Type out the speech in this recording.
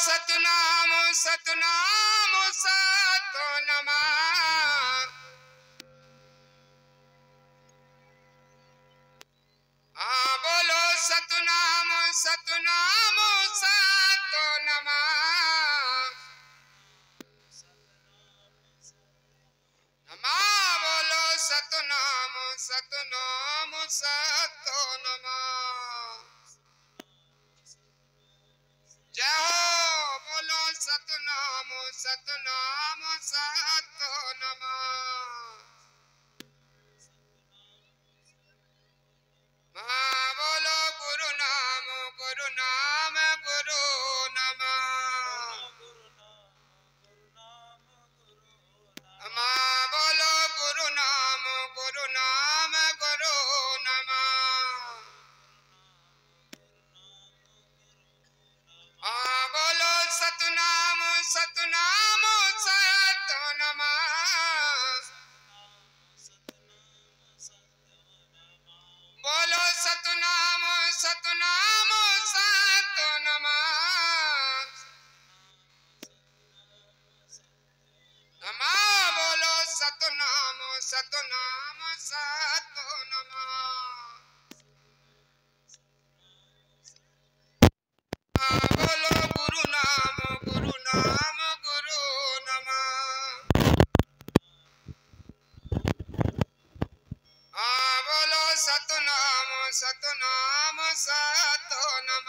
सतनाम सतनाम सतनाम। हाँ बोलो सतनाम सतनाम सतनाम। नमा बोलो सतनाम सतनाम सतनाम। जय हो बोलो सतनाम सतनाम सतनाम। हाँ बोलो गुरु नाम गुरु नाम गुरु नाम। हाँ बोलो गुरु नाम गुरु नाम गुरु नाम। हाँ बोलो सतनाम सतनाम सतनाम। बोलो सतनाम सतनाम सतनाम। नमा बोलो सतनाम सतनाम सतनाम। बोलो गुरु नाम गुरु नाम गुरु नाम। हाँ बोलो सतनाम सतनाम सतनाम।